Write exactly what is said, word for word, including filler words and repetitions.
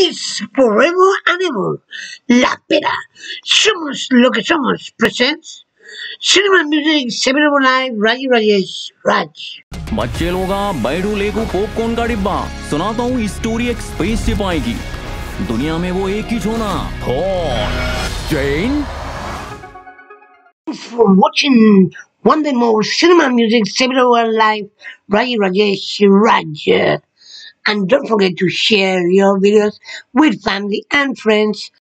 is forever and ever. La Pera. Somos lo que somos. Presents Cinema Music Seven Live Rayi Rajesh Raj. बच्चे लोग बैठो लेको popcorn का डिब्बा सुनाता हूँ स्टोरी एक स्पेसशिप आएगी दुनिया में वो एक ही छोना Thor Jain For watching one day more Cinema Music Seven Live Rayi Rajesh Raj. And don't forget to share your videos with family and friends.